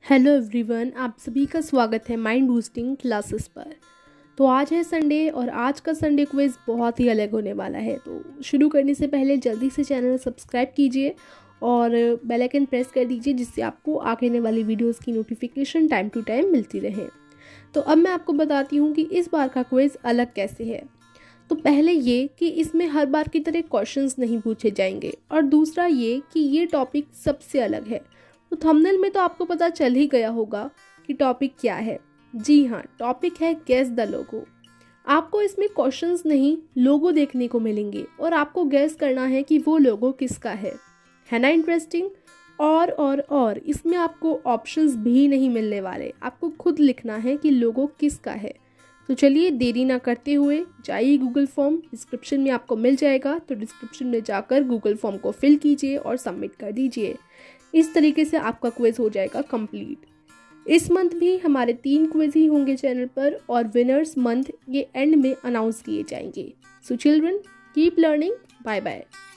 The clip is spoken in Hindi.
हेलो एवरीवन, आप सभी का स्वागत है माइंड बूस्टिंग क्लासेस पर। तो आज है संडे और आज का संडे क्विज़ बहुत ही अलग होने वाला है। तो शुरू करने से पहले जल्दी से चैनल सब्सक्राइब कीजिए और बेल आइकन प्रेस कर दीजिए, जिससे आपको आगे आने वाली वीडियोस की नोटिफिकेशन टाइम टू टाइम मिलती रहे। तो अब मैं आपको बताती हूँ कि इस बार का क्विज़ अलग कैसे है। तो पहले ये कि इसमें हर बार की तरह क्वेश्चंस नहीं पूछे जाएंगे, और दूसरा ये कि ये टॉपिक सबसे अलग है। तो थंबनेल में तो आपको पता चल ही गया होगा कि टॉपिक क्या है। जी हाँ, टॉपिक है गेस द लोगो। आपको इसमें क्वेश्चंस नहीं, लोगो देखने को मिलेंगे और आपको गेस करना है कि वो लोगो किसका है ना इंटरेस्टिंग। और इसमें आपको ऑप्शंस भी नहीं मिलने वाले, आपको खुद लिखना है कि लोगो किसका है। तो चलिए देरी ना करते हुए जाइए गूगल फॉर्म, डिस्क्रिप्शन में आपको मिल जाएगा। तो डिस्क्रिप्शन में जाकर गूगल फॉर्म को फिल कीजिए और सबमिट कर दीजिए। इस तरीके से आपका क्विज हो जाएगा कंप्लीट। इस मंथ भी हमारे 3 क्विज ही होंगे चैनल पर, और विनर्स मंथ ये एंड में अनाउंस किए जाएंगे। So children, keep learning. Bye bye.